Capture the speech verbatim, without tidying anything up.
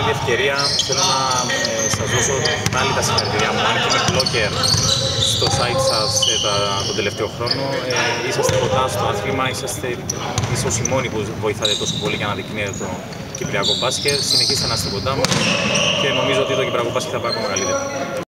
την ευκαιρία θέλω να ε, σας δώσω πάλι τα συγχαρητήριά μου. Αν και με blogger στο site σας ε, τα, τον τελευταίο χρόνο, ε, είσαστε κοντά στο άθλημα, είσαστε ίσως οι μόνοι που βοηθάτε τόσο πολύ για να αναδεικνύετε το κυπριακό μπάσκετ. Συνεχίστε να είστε κοντά μου και νομίζω ότι το κυπριακό μπάσκετ θα πάει ακόμα καλύτερα.